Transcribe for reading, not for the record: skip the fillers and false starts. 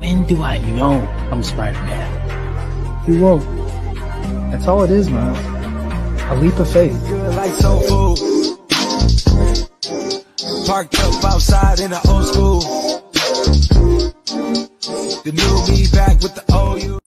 When do I know I'm Spider-Man? You won't. That's all it is, Miles. A leap of faith. Good like soul food. Parked up outside in the old school. The new me back with the old you.